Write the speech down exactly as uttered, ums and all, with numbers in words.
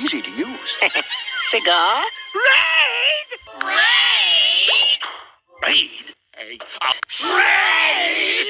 easy to use. Cigar? Raid! Raid? Raid? Uh, raid!